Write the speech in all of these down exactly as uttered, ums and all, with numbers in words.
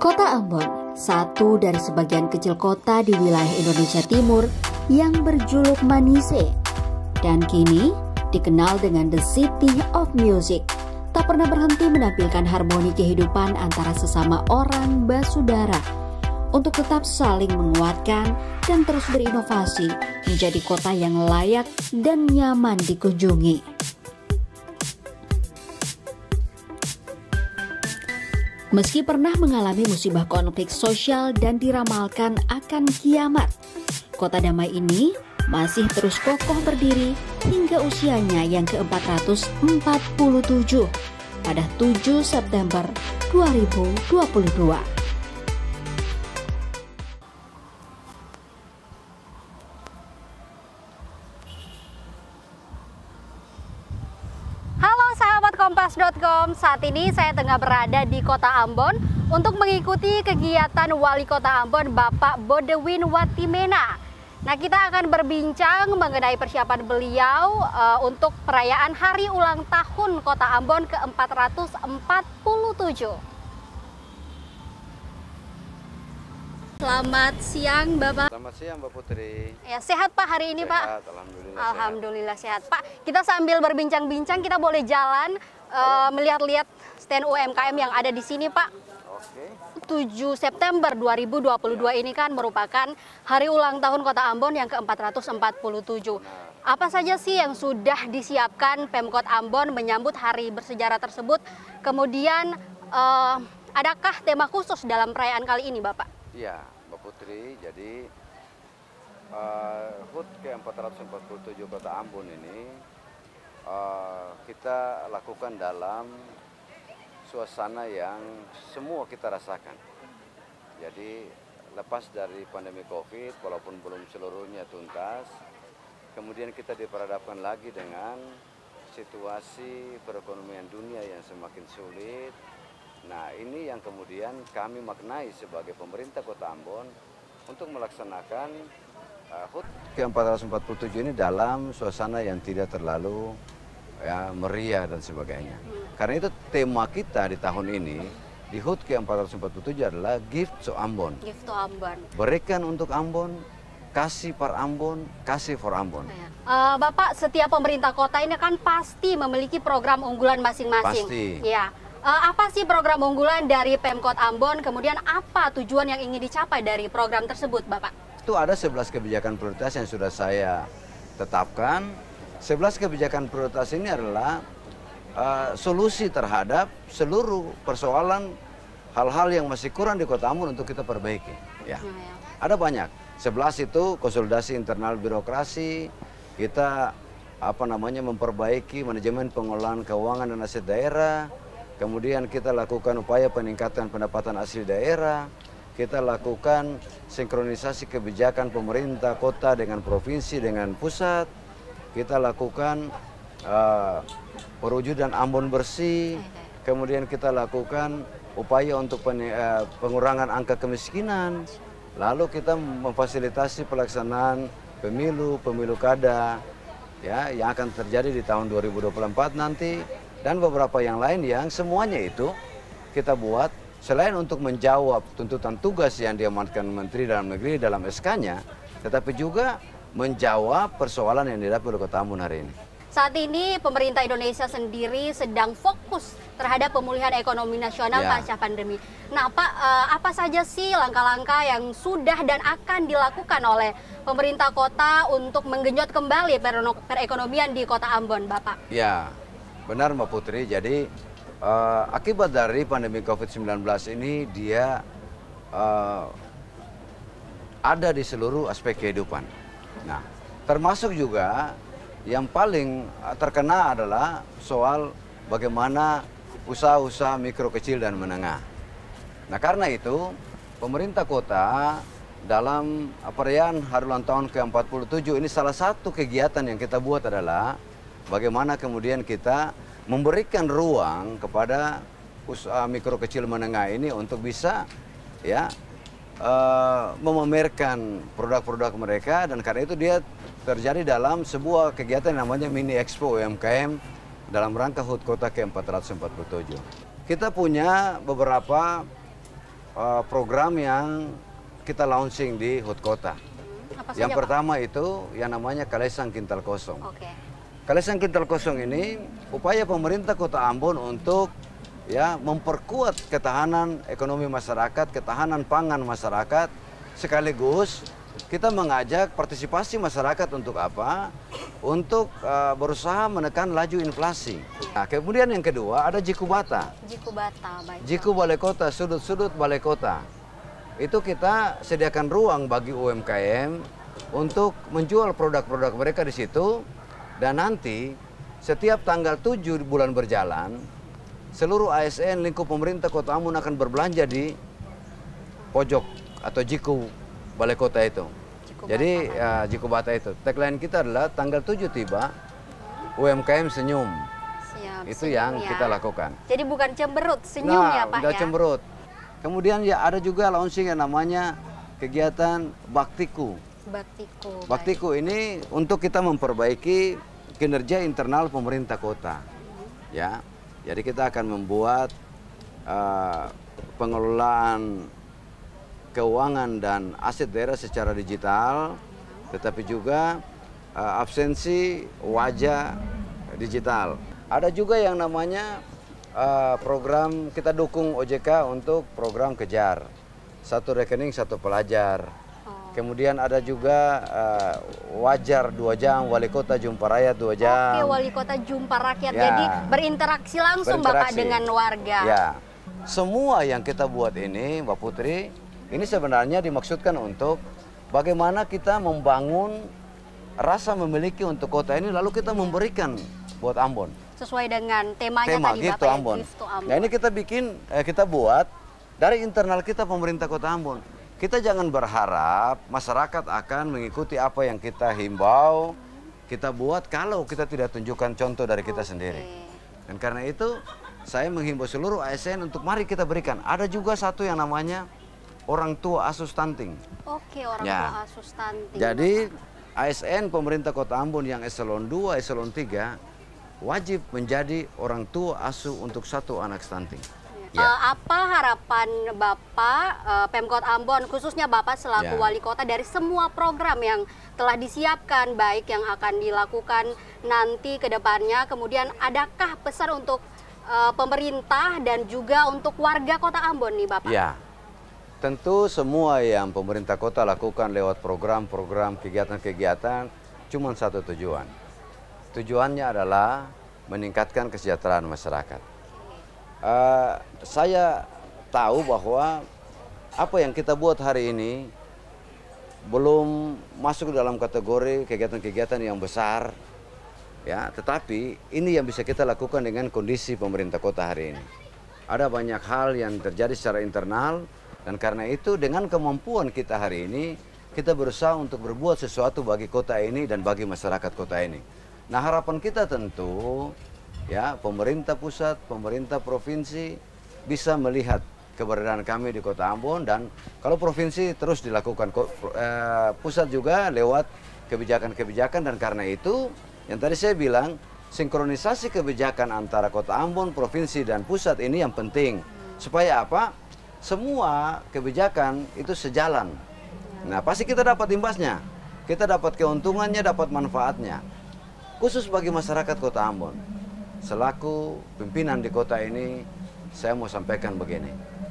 Kota Ambon, satu dari sebagian kecil kota di wilayah Indonesia Timur yang berjuluk Manise, dan kini dikenal dengan The City of Music, tak pernah berhenti menampilkan harmoni kehidupan antara sesama orang basudara untuk tetap saling menguatkan dan terus berinovasi menjadi kota yang layak dan nyaman dikunjungi. Meski pernah mengalami musibah konflik sosial dan diramalkan akan kiamat, kota damai ini masih terus kokoh berdiri hingga usianya yang ke empat ratus empat puluh tujuh pada tujuh September dua ribu dua puluh dua. Kompas titik com, saat ini saya tengah berada di Kota Ambon untuk mengikuti kegiatan Wali Kota Ambon Bapak Bodewin Watimena. Nah, kita akan berbincang mengenai persiapan beliau uh, untuk perayaan Hari Ulang Tahun Kota Ambon ke empat ratus empat puluh tujuh. Selamat siang, Bapak. Selamat siang, Mbak Putri. Ya, sehat Pak hari ini, sehat, Pak? Alhamdulillah. Alhamdulillah sehat. sehat, Pak. Kita sambil berbincang-bincang, kita boleh jalan uh, melihat-lihat stand U M K M yang ada di sini, Pak. Oke. tujuh September dua ribu dua puluh dua ini kan merupakan Hari Ulang Tahun Kota Ambon yang ke empat ratus empat puluh tujuh. Apa saja sih yang sudah disiapkan Pemkot Ambon menyambut hari bersejarah tersebut? Kemudian, uh, adakah tema khusus dalam perayaan kali ini, Bapak? Iya, Mbak Putri. Jadi uh, H U T ke empat ratus empat puluh tujuh Kota Ambon ini uh, kita lakukan dalam suasana yang semua kita rasakan. Jadi lepas dari pandemi Covid, walaupun belum seluruhnya tuntas, kemudian kita diperhadapkan lagi dengan situasi perekonomian dunia yang semakin sulit. Nah, ini yang kemudian kami maknai sebagai pemerintah Kota Ambon untuk melaksanakan uh, H U T ke empat ratus empat puluh tujuh ini dalam suasana yang tidak terlalu ya, meriah dan sebagainya. Karena itu tema kita di tahun ini di H U T ke empat ratus empat puluh tujuh adalah Gift to Ambon. Gift to Ambon. Berikan untuk Ambon, kasih per Ambon, kasih for Ambon. Uh, Bapak, setiap pemerintah kota ini kan pasti memiliki program unggulan masing-masing. Pasti. Ya. Uh, apa sih program unggulan dari Pemkot Ambon? Kemudian apa tujuan yang ingin dicapai dari program tersebut, Bapak? Itu ada sebelas kebijakan prioritas yang sudah saya tetapkan. sebelas kebijakan prioritas ini adalah uh, solusi terhadap seluruh persoalan hal-hal yang masih kurang di Kota Ambon untuk kita perbaiki. Ya. Hmm, ya. Ada banyak. sebelas itu konsolidasi internal birokrasi, kita apa namanya memperbaiki manajemen pengelolaan keuangan dan aset daerah. Kemudian kita lakukan upaya peningkatan pendapatan asli daerah, kita lakukan sinkronisasi kebijakan pemerintah kota dengan provinsi dengan pusat, kita lakukan uh, perwujudan Ambon bersih, kemudian kita lakukan upaya untuk pen, uh, pengurangan angka kemiskinan, lalu kita memfasilitasi pelaksanaan pemilu, pemilu kada ya, yang akan terjadi di tahun dua ribu dua puluh empat nanti. Dan beberapa yang lain yang semuanya itu kita buat selain untuk menjawab tuntutan tugas yang diamanatkan Menteri Dalam Negeri dalam S K-nya, tetapi juga menjawab persoalan yang dihadapi oleh Kota Ambon hari ini. Saat ini pemerintah Indonesia sendiri sedang fokus terhadap pemulihan ekonomi nasional ya. Pasca pandemi. Nah, Pak, apa saja sih langkah-langkah yang sudah dan akan dilakukan oleh pemerintah kota untuk menggenjot kembali perekonomian di Kota Ambon, Bapak? Ya. Benar, Mbak Putri. Jadi uh, akibat dari pandemi Covid sembilan belas ini dia uh, ada di seluruh aspek kehidupan. Nah, termasuk juga yang paling terkena adalah soal bagaimana usaha-usaha mikro, kecil, dan menengah. Nah, karena itu pemerintah kota dalam perayaan Hari Ulang Tahun ke empat puluh tujuh ini salah satu kegiatan yang kita buat adalah bagaimana kemudian kita memberikan ruang kepada usaha mikro kecil menengah ini untuk bisa ya uh, memamerkan produk-produk mereka, dan karena itu dia terjadi dalam sebuah kegiatan yang namanya Mini Expo U M K M dalam rangka H U T Kota ke empat ratus empat puluh tujuh. Kita punya beberapa uh, program yang kita launching di Hut Kota. Apa Yang saja, pertama Pak? Itu yang namanya Kalesang Kintal Kosong. Oke. Kalesang Kintal Kosong ini upaya pemerintah Kota Ambon untuk ya memperkuat ketahanan ekonomi masyarakat, ketahanan pangan masyarakat, sekaligus kita mengajak partisipasi masyarakat untuk apa? Untuk uh, berusaha menekan laju inflasi. Nah, kemudian yang kedua ada Jikubata. Jikubata, baik. Jiku Balai Kota, sudut-sudut Balai Kota. Itu kita sediakan ruang bagi U M K M untuk menjual produk-produk mereka di situ. Dan nanti setiap tanggal tujuh bulan berjalan, seluruh A S N lingkup pemerintah Kota Ambon akan berbelanja di pojok atau Jiku Balai Kota itu. Jikubata, Jadi uh, Jikubata itu. Tagline kita adalah tanggal tujuh tiba, U M K M senyum. Siap, Itu senyum yang ya. kita lakukan. Jadi bukan cemberut, senyum Nah, ya Pak udah ya? cemberut. Kemudian ya ada juga launching yang namanya kegiatan Baktiku. Baktiku. baik. Baktiku ini untuk kita memperbaiki kinerja internal pemerintah kota. Ya, jadi kita akan membuat uh, pengelolaan keuangan dan aset daerah secara digital, tetapi juga uh, absensi wajah digital. Ada juga yang namanya uh, program kita dukung O J K untuk program kejar, satu rekening satu pelajar. Kemudian ada juga uh, wajar dua jam, wali kota jumpa rakyat dua jam. Oke, wali kota jumpa rakyat, Ya. jadi berinteraksi langsung Bapak Berinteraksi. dengan warga. Ya, semua yang kita buat ini, Mbak Putri, ini sebenarnya dimaksudkan untuk bagaimana kita membangun rasa memiliki untuk kota ini, lalu kita memberikan buat Ambon. Sesuai dengan temanya Tema tadi Gift to Bapak ya, Ambon. Gift to Ambon. Nah ini kita bikin, eh, kita buat dari internal kita pemerintah Kota Ambon. Kita jangan berharap masyarakat akan mengikuti apa yang kita himbau, kita buat kalau kita tidak tunjukkan contoh dari kita Oke. sendiri. Dan karena itu saya menghimbau seluruh A S N untuk mari kita berikan. Ada juga satu yang namanya orang tua asuh stunting. Oke, orang Ya. tua asuh stunting. Jadi Bapak. A S N pemerintah Kota Ambon yang eselon dua, eselon tiga wajib menjadi orang tua asuh untuk satu anak stunting. Eh, Ya. apa harapan Bapak, eh, Pemkot Ambon, khususnya Bapak selaku Ya. wali kota dari semua program yang telah disiapkan, baik yang akan dilakukan nanti ke depannya, kemudian adakah pesan untuk eh, pemerintah dan juga untuk warga kota Ambon nih Bapak? Ya, tentu semua yang pemerintah kota lakukan lewat program-program kegiatan-kegiatan cuma satu tujuan. Tujuannya adalah meningkatkan kesejahteraan masyarakat. Uh, saya tahu bahwa apa yang kita buat hari ini belum masuk dalam kategori kegiatan-kegiatan yang besar, ya. Tetapi ini yang bisa kita lakukan dengan kondisi pemerintah kota hari ini. Ada banyak hal yang terjadi secara internal dan karena itu dengan kemampuan kita hari ini kita berusaha untuk berbuat sesuatu bagi kota ini dan bagi masyarakat kota ini. Nah harapan kita tentu ya pemerintah pusat, pemerintah provinsi bisa melihat keberadaan kami di Kota Ambon dan kalau provinsi terus dilakukan eh, pusat juga lewat kebijakan-kebijakan dan karena itu yang tadi saya bilang sinkronisasi kebijakan antara Kota Ambon, provinsi dan pusat ini yang penting supaya apa? Semua kebijakan itu sejalan. Nah pasti kita dapat imbasnya, kita dapat keuntungannya, dapat manfaatnya. Khusus bagi masyarakat Kota Ambon. Selaku pimpinan di kota ini, saya mau sampaikan begini.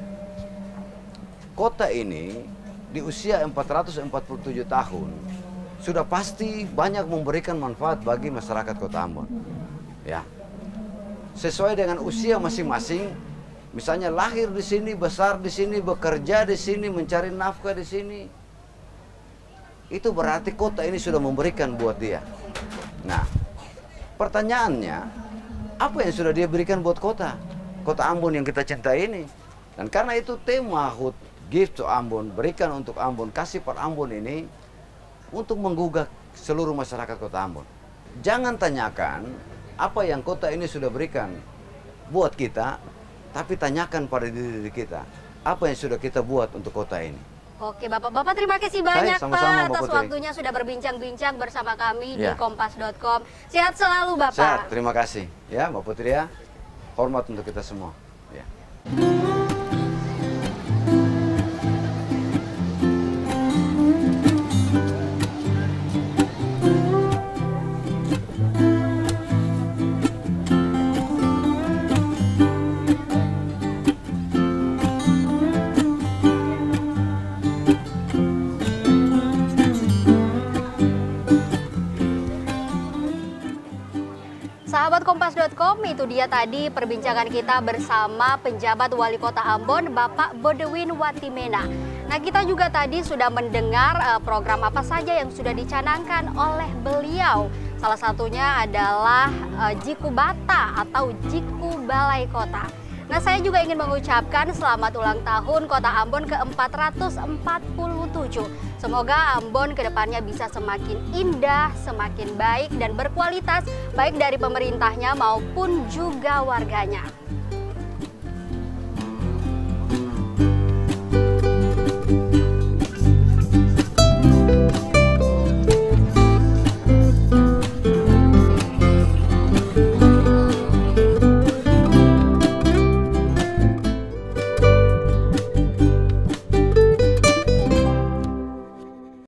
Kota ini di usia empat ratus empat puluh tujuh tahun sudah pasti banyak memberikan manfaat bagi masyarakat Kota Ambon. Ya. Sesuai dengan usia masing-masing, misalnya lahir di sini, besar di sini, bekerja di sini, mencari nafkah di sini. Itu berarti kota ini sudah memberikan buat dia. Nah, pertanyaannya, apa yang sudah dia berikan buat kota? Kota Ambon yang kita cintai ini. Dan karena itu tema H U T Gift to Ambon, berikan untuk Ambon, kasih per Ambon ini untuk menggugah seluruh masyarakat Kota Ambon. Jangan tanyakan apa yang kota ini sudah berikan buat kita, tapi tanyakan pada diri kita, apa yang sudah kita buat untuk kota ini. Oke Bapak, Bapak terima kasih banyak sama-sama, Pak Mbak atas Putri. waktunya sudah berbincang-bincang bersama kami di Ya. kompas dot com. Sehat selalu Bapak. Sehat, terima kasih. Ya, Mbak Putri ya. Hormat untuk kita semua. Ya. itu dia tadi perbincangan kita bersama penjabat Wali Kota Ambon, Bapak Bodewin Watimena. Nah, kita juga tadi sudah mendengar uh, program apa saja yang sudah dicanangkan oleh beliau. Salah satunya adalah uh, Jiku Bata atau Jiku Balai Kota. Nah, saya juga ingin mengucapkan selamat ulang tahun Kota Ambon ke empat ratus empat puluh tujuh. Semoga Ambon kedepannya bisa semakin indah, semakin baik dan berkualitas, baik dari pemerintahnya maupun juga warganya.